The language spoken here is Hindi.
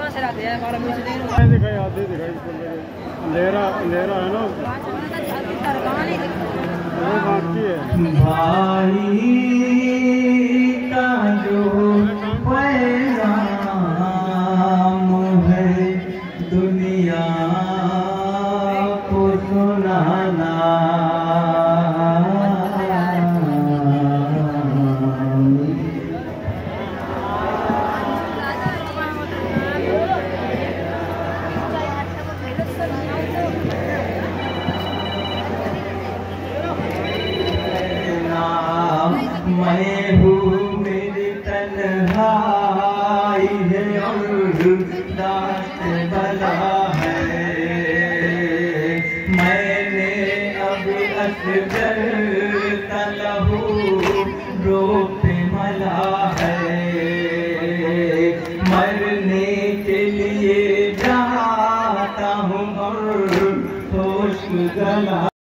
दिखाई आधी दिखाई अंधेरा अंधेरा है ना वो बाकी है भाई का जो पैगाम है दुनिया को सुनाना मैं हूँ मेरी तन्हाई है और दास्त बला है मैंने अब असगर का लहू रो पे मला है मरने के लिए जाता हूँ और होश गला